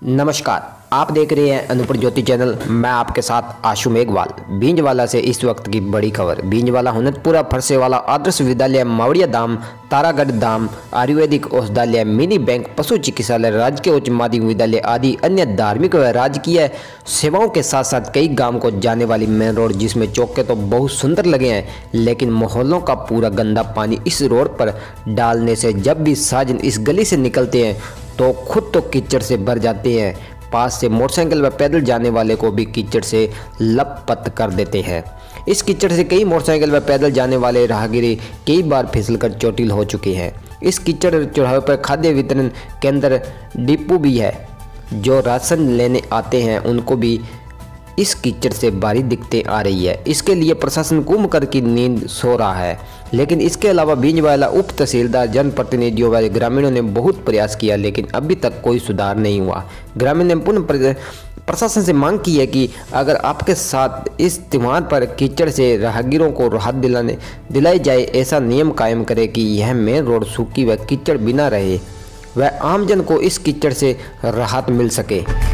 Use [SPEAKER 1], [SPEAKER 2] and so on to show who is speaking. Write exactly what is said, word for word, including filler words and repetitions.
[SPEAKER 1] नमस्कार, आप देख रहे हैं अनुपर ज्योति चैनल। मैं आपके साथ आशु मेघवाल। भींजवाला से इस वक्त की बड़ी खबर। भींजवाला हुनतपुरा फरसेवाला आदर्श विद्यालय, मावड़िया धाम, तारागढ़ धाम, आयुर्वेदिक औषधालय, मिनी बैंक, पशु चिकित्सालय, राजकीय उच्च माध्यमिक विद्यालय आदि अन्य धार्मिक व राजकीय सेवाओं के साथ साथ कई गांव को जाने वाली मेन रोड, जिसमें चौके तो बहुत सुंदर लगे हैं, लेकिन मोहल्लों का पूरा गंदा पानी इस रोड पर डालने से जब भी साजन इस गली से निकलते हैं तो खुद तो कीचड़ से भर जाते हैं, पास से मोटरसाइकिल व पैदल जाने वाले को भी कीचड़ से लपत कर देते हैं। इस कीचड़ से कई मोटरसाइकिल व पैदल जाने वाले राहगीर कई बार फिसलकर चोटिल हो चुके हैं। इस कीचड़ चौराहे पर खाद्य वितरण केंद्र डिपो भी है। जो राशन लेने आते हैं उनको भी इस कीचड़ से भारी दिक्कतें आ रही है। इसके लिए प्रशासन कुंभकर्ण की नींद सो रहा है, लेकिन इसके अलावा भींजवाला उप तहसीलदार, जनप्रतिनिधियों व ग्रामीणों ने बहुत प्रयास किया, लेकिन अभी तक कोई सुधार नहीं हुआ। ग्रामीण ने पुनः प्रशासन से मांग की है कि अगर आपके साथ इस त्योहार पर कीचड़ से राहगीरों को राहत दिलाने दिलाई जाए, ऐसा नियम कायम करे कि यह मेन रोड सूखी व कीचड़ बिना रहे व आमजन को इस कीचड़ से राहत मिल सके।